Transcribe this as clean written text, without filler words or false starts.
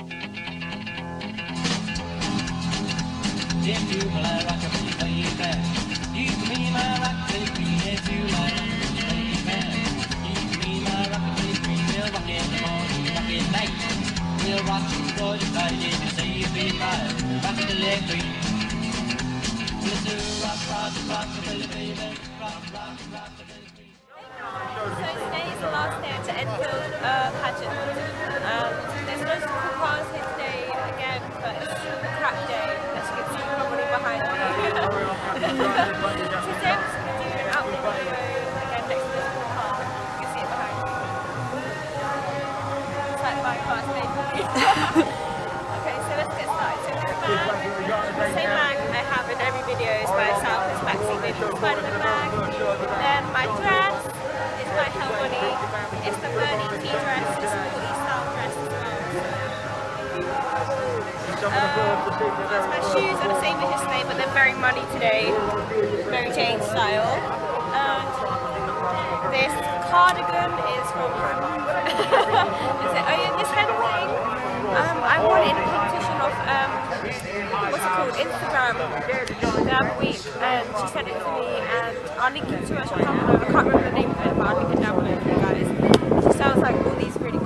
If you like rockabilly, baby, you can be my rockabilly queen. If you like rockabilly, baby, you can be my rockabilly queen. We'll rock in the morning, rock at night. We'll rock you for the night. If you say you'll be my rockabilly queen. We'll do rockabilly, baby, rockabilly queen. So today is the last day at the Enfield pageant. There's loads of cool cars here today again, but it's a crap day, as you can see probably behind me. So today I'm just going to do an outfit video again next to this cool car. You can see it behind me. It's like my car's made for me. Okay, so let's get started. So this bag, the same bag I have in every video is by itself, this backseat bin, Spider-Man bag. Then my dress. My hell body. It's the Bernie T dress, it's a sporty style dress as well. My shoes are the same as yesterday, but they're very muddy today, Mary Jane style. And this cardigan is from my mum. This kind of thing I won in a competition of what's it called, Instagram the other week, and she sent it to me, and I'll link it to her. I can't remember the name of it, but I'll link it down below for you guys. She sounds like all these really